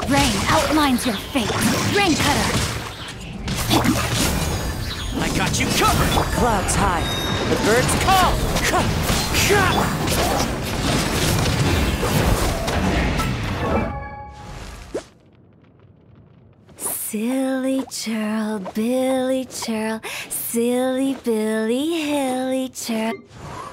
Rain outlines your fate. Rain cutter. I got you covered! Clouds high. The birds call. Silly churl, Billy churl, silly Billy, hilly churl.